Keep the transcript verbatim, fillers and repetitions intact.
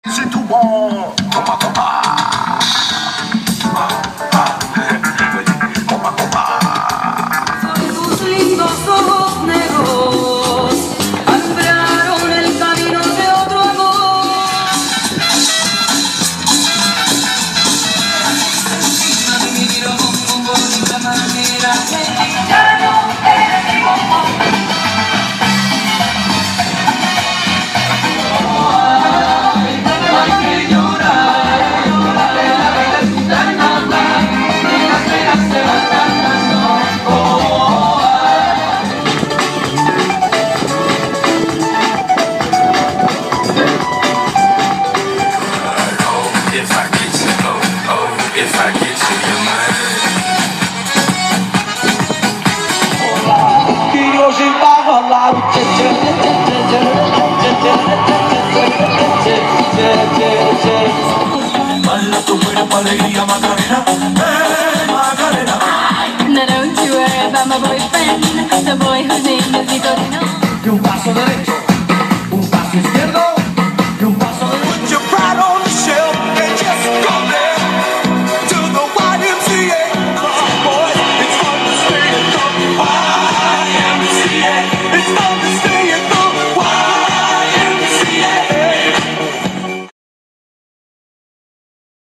Si tu vuoi, copa, copa. Copa, copa. Son tus lindos ojos negros, alumbraron el camino de otro amor. Me miro con bonita manera que ya no eres mi bombón. Baila tu cuerpo, alegría, Macarena, eh, Macarena. Now don't you worry about my boyfriend, the boy whose name is Vitorino. Y un paso derecho.